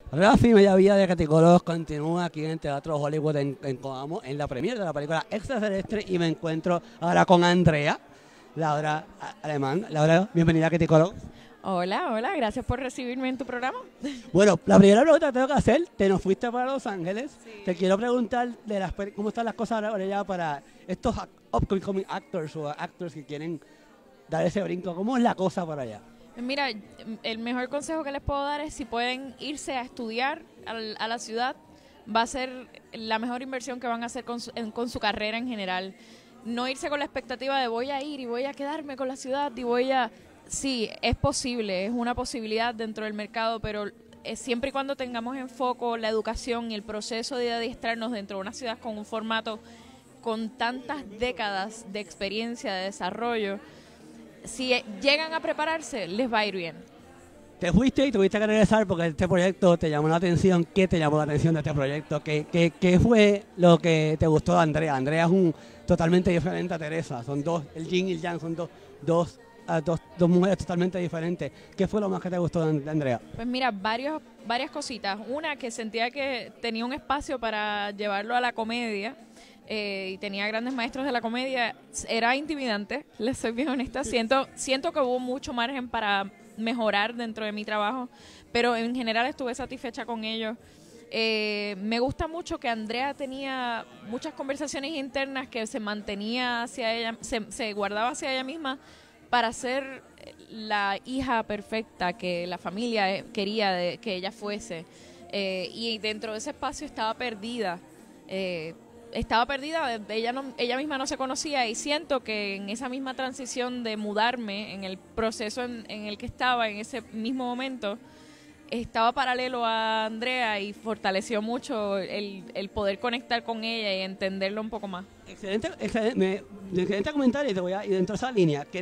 Rafi Mediavía de Caticólogos continúa aquí en el Teatro Hollywood en Coamo, en la premiere de la película Extraterrestre, y me encuentro ahora con Andrea, Laura Alemán. Laura, bienvenida a Caticólogos. Hola, hola, gracias por recibirme en tu programa. Bueno, la primera pregunta que tengo que hacer, te nos fuiste para Los Ángeles, Sí. te quiero preguntar de cómo están las cosas ahora ya para estos upcoming actors o actors que quieren dar ese brinco, ¿cómo es la cosa por allá? Mira, el mejor consejo que les puedo dar es si pueden irse a estudiar a la ciudad, va a ser la mejor inversión que van a hacer con su carrera en general. No irse con la expectativa de voy a ir y voy a quedarme con la ciudad y voy a... Sí, es posible, es una posibilidad dentro del mercado, pero siempre y cuando tengamos en foco la educación y el proceso de adiestrarnos dentro de una ciudad con un formato con tantas décadas de experiencia, de desarrollo, si llegan a prepararse, les va a ir bien. Te fuiste y tuviste que regresar porque este proyecto te llamó la atención. ¿Qué te llamó la atención de este proyecto? ¿Qué fue lo que te gustó de Andrea? Andrea es totalmente diferente a Teresa. Son dos, el yin y el yang, son dos mujeres totalmente diferentes. ¿Qué fue lo más que te gustó de Andrea? Pues mira, varias cositas. Una, que sentía que tenía un espacio para llevarlo a la comedia. Y tenía grandes maestros de la comedia. Era intimidante, les soy bien honesta. Siento que hubo mucho margen para mejorar dentro de mi trabajo, pero en general estuve satisfecha con ellos. Me gusta mucho que Andrea tenía muchas conversaciones internas que se mantenía hacia ella, se guardaba hacia ella misma para ser la hija perfecta que la familia quería que ella fuese. Y dentro de ese espacio estaba perdida. Ella misma no se conocía, y siento que en esa misma transición de mudarme, en el proceso en el que estaba en ese mismo momento, estaba paralelo a Andrea y fortaleció mucho el poder conectar con ella y entenderlo un poco más. Excelente comentario, y te voy a ir dentro de esa línea. ¿Qué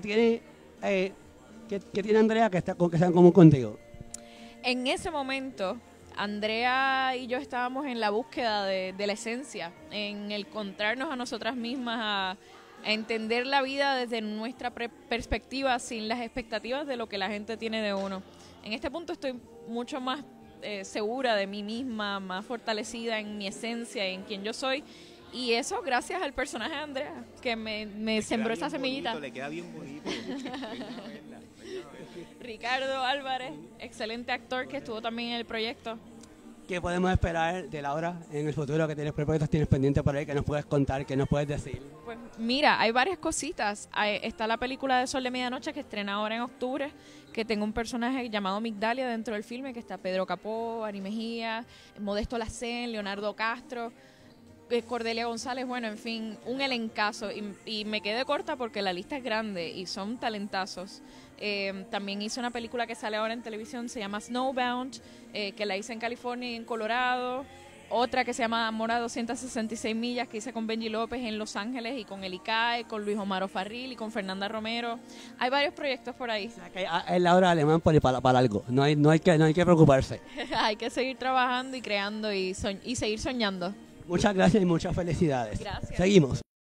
tiene Andrea que sea en común contigo? En ese momento, Andrea y yo estábamos en la búsqueda de la esencia, en el encontrarnos a nosotras mismas, a entender la vida desde nuestra perspectiva, sin las expectativas de lo que la gente tiene de uno. En este punto estoy mucho más segura de mí misma, más fortalecida en mi esencia y en quien yo soy. Y eso gracias al personaje de Andrea, que me sembró esa semillita. Bonito, le queda bien bonito. Ricardo Álvarez, excelente actor que estuvo también en el proyecto. ¿Qué podemos esperar de Laura en el futuro? ¿Qué proyectos tienes pendientes por ahí? ¿Qué nos puedes contar? ¿Qué nos puedes decir? Pues mira, hay varias cositas. Está la película de Sol de Medianoche, que estrena ahora en octubre, que tengo un personaje llamado Migdalia dentro del filme, que está Pedro Capó, Ari Mejía, Modesto Lacén, Leonardo Castro, Cordelia González, bueno, en fin, un elencazo, y me quedé corta porque la lista es grande y son talentazos. También hice una película que sale ahora en televisión, se llama Snowbound, que la hice en California y en Colorado. Otra que se llama Amor a 266 millas, que hice con Benji López en Los Ángeles, y con el ICAE, con Luis Omar Farril y con Fernanda Romero. Hay varios proyectos por ahí. O sea, que es Laura Alemán para algo. No hay que preocuparse. Hay que seguir trabajando y creando y seguir soñando. Muchas gracias y muchas felicidades. Gracias. Seguimos.